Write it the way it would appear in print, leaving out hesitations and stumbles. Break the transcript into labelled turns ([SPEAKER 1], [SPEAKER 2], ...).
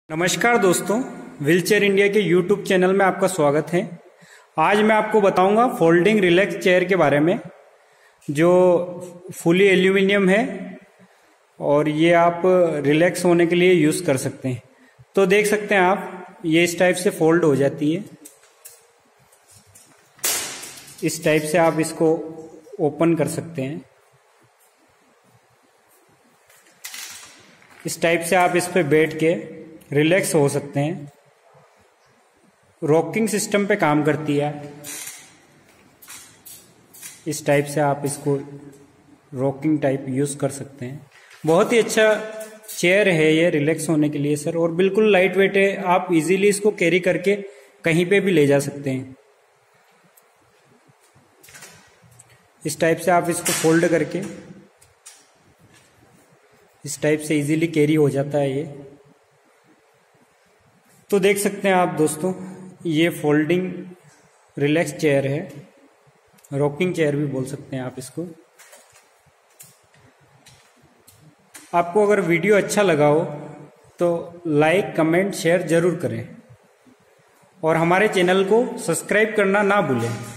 [SPEAKER 1] नमस्कार दोस्तों, wheelchair India के यूट्यूब चैनल में आपका स्वागत है। आज मैं आपको बताऊंगा फोल्डिंग रिलैक्स चेयर के बारे में, जो फुली एल्यूमिनियम है और ये आप रिलैक्स होने के लिए यूज कर सकते हैं। तो देख सकते हैं आप, ये इस टाइप से फोल्ड हो जाती है। इस टाइप से आप इसको ओपन कर सकते हैं। इस टाइप से आप इस पे बैठ के रिलैक्स हो सकते हैं। रॉकिंग सिस्टम पे काम करती है। इस टाइप से आप इसको रॉकिंग टाइप यूज कर सकते हैं। बहुत ही अच्छा चेयर है ये रिलैक्स होने के लिए सर, और बिल्कुल लाइट वेट है। आप इजीली इसको कैरी करके कहीं पे भी ले जा सकते हैं। इस टाइप से आप इसको फोल्ड करके इस टाइप से इजीली कैरी हो जाता है ये। तो देख सकते हैं आप दोस्तों, ये फोल्डिंग रिलैक्स चेयर है, रॉकिंग चेयर भी बोल सकते हैं आप इसको। आपको अगर वीडियो अच्छा लगा हो तो लाइक, कमेंट, शेयर जरूर करें और हमारे चैनल को सब्सक्राइब करना ना भूलें।